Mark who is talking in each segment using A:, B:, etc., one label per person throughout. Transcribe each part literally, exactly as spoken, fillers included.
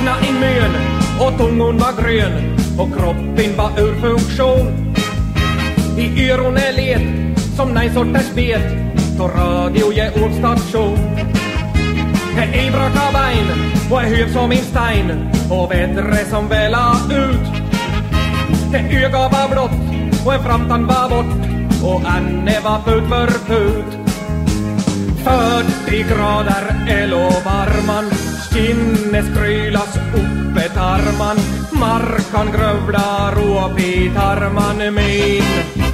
A: vakna in mön och tungon var grön och kroppen var ur funktion. I öron är led som nej sorters bet då radio ge ordstation. Det är bra kabain och är hög som en stein och vädre som väla ut. Det öga var blått och en framtand var bort och Anne var put för put. fyrtio grader elo varman, skinnes krylas uppe tarman, markan grövlar och pitarman min.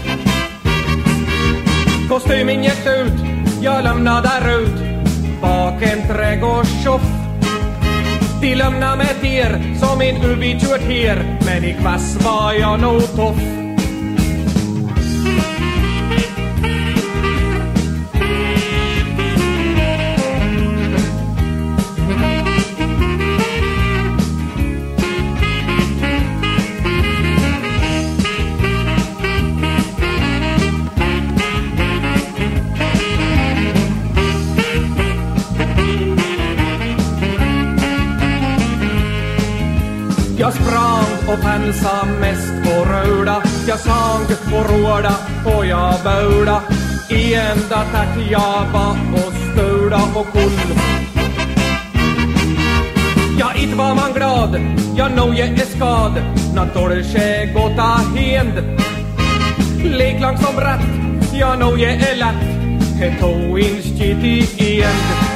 A: Kostymen gick ut, jag lämnade där ut bak en trädgårdstjoff. De lämnade med er som en ubitjört här, men i kvass var jag nog toff. Jag sprang och pensa mest på röda, jag sang och råda och jag böda. Iend attack jag var och stöda och kull. Jag inte var man glad, jag nog jag är skad, nattorche gota hend. Lek långt som bratt, jag nog jag är lätt, he tog in stjiti iend.